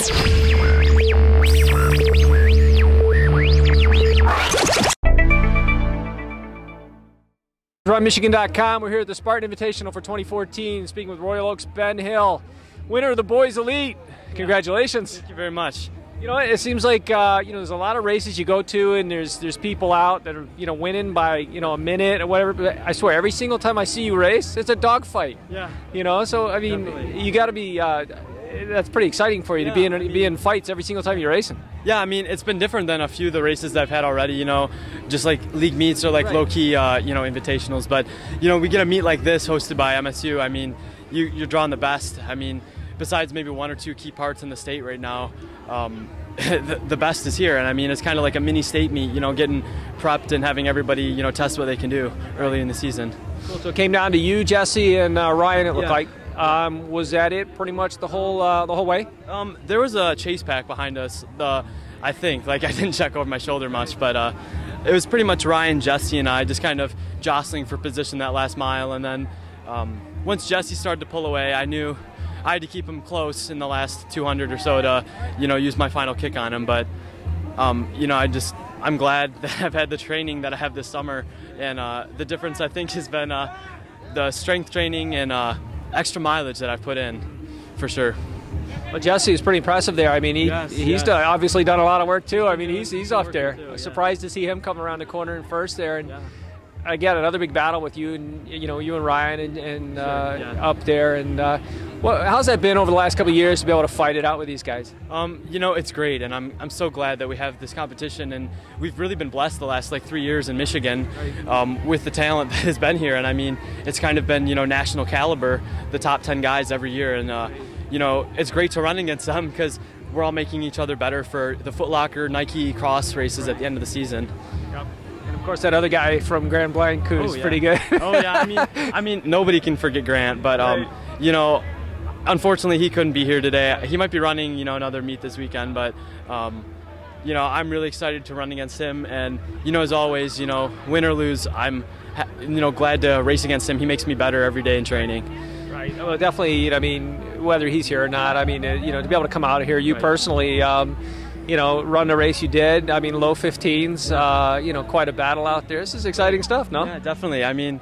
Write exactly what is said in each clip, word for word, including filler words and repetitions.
Run Michigan dot com. We're here at the Spartan Invitational for twenty fourteen, speaking with Royal Oaks Ben Hill, winner of the Boys Elite. Congratulations. Thank you very much. You know, it seems like uh, you know there's a lot of races you go to, and there's there's people out that are you know winning by you know a minute or whatever. But I swear, every single time I see you race, it's a dogfight. Yeah. You know, so I mean, Definitely. you got to be. Uh, that's pretty exciting for you yeah, to be in I mean, be in fights every single time you're racing. Yeah, I mean, it's been different than a few of the races that I've had already, you know, just like league meets or like Right. low-key, uh, you know, invitationals. But, you know, we get a meet like this hosted by M S U. I mean, you, you're drawing the best. I mean, besides maybe one or two key parts in the state right now, um, the, the best is here. And, I mean, it's kind of like a mini state meet, you know, getting prepped and having everybody, you know, test what they can do early in the season. Cool. So it came down to you, Jesse, and uh, Ryan, it looked Yeah. like. Um, was that it pretty much the whole uh, the whole way? Um, there was a chase pack behind us. The I think like I didn't check over my shoulder much, but uh, it was pretty much Ryan, Jesse, and I just kind of jostling for position that last mile. And then um, once Jesse started to pull away, I knew I had to keep him close in the last two hundred or so to you know use my final kick on him. But um, you know I just I'm glad that I've had the training that I have this summer, and uh, the difference I think has been uh, the strength training and uh, extra mileage that I've put in, for sure. But Jesse is pretty impressive there. I mean, he Yes, he's yes. done, obviously done a lot of work too. I mean, he's he's off Working there. too, yeah. Surprised to see him come around the corner in first there, and Yeah. again another big battle with you and you know you and Ryan and, and uh, yeah. up there. And uh, well, how's that been over the last couple of years to be able to fight it out with these guys? Um, you know, it's great, and I'm, I'm so glad that we have this competition, and we've really been blessed the last like three years in Michigan um, with the talent that has been here. And I mean, it's kind of been, you know, national caliber, the top ten guys every year. And, uh, you know, it's great to run against them because we're all making each other better for the Foot Locker, Nike cross races at the end of the season. Yep. And of course that other guy from Grand Blanc who's Oh, yeah. pretty good. oh, yeah, I mean, I mean, nobody can forget Grant, but, um, Right. you know, unfortunately, he couldn't be here today. He might be running, you know, another meet this weekend, but, um, you know, I'm really excited to run against him. And, you know, as always, you know, win or lose, I'm, ha- you know, glad to race against him. He makes me better every day in training. Right. Well, definitely. I mean, whether he's here or not, I mean, uh, you know, to be able to come out of here, you Right. personally, um, you know, run the race you did. I mean, low fifteens. Uh, you know, quite a battle out there. This is exciting stuff, no? Yeah, definitely. I mean,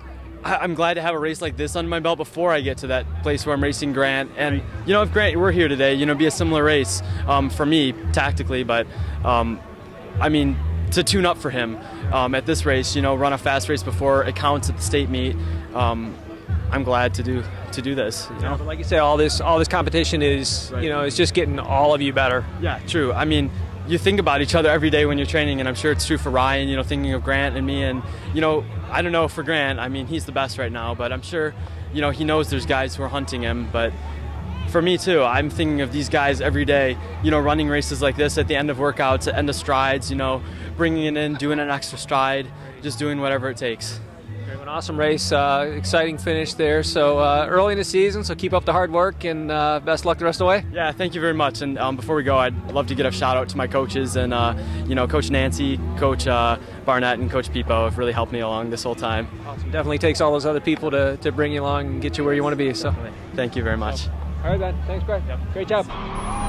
I- I'm glad to have a race like this under my belt before I get to that place where I'm racing Grant. And, you know, if Grant were here today, you know, it'd be a similar race um, for me tactically. But, um, I mean, to tune up for him um, at this race, you know, run a fast race before it counts at the state meet. Um, I'm glad to do to do this. You know? Yeah, but like you said, all this all this competition is, Right. you know, it's just getting all of you better. Yeah, true. I mean, you think about each other every day when you're training, and I'm sure it's true for Ryan, you know, thinking of Grant and me. And, you know, I don't know for Grant, I mean, he's the best right now, but I'm sure, you know, he knows there's guys who are hunting him. But for me, too, I'm thinking of these guys every day, you know, running races like this at the end of workouts, at end of strides, you know, bringing it in, doing an extra stride, just doing whatever it takes. An awesome race, uh, exciting finish there. So uh, early in the season, so keep up the hard work and uh, best luck the rest of the way. Yeah, thank you very much. And um, before we go, I'd love to give a shout out to my coaches and, uh, you know, Coach Nancy, Coach uh, Barnett, and Coach Pipo have really helped me along this whole time. Awesome. Definitely takes all those other people to, to bring you along and get you where you want to be. So Thank you very much. all right, Ben. Thanks, Greg. Yep. Great job.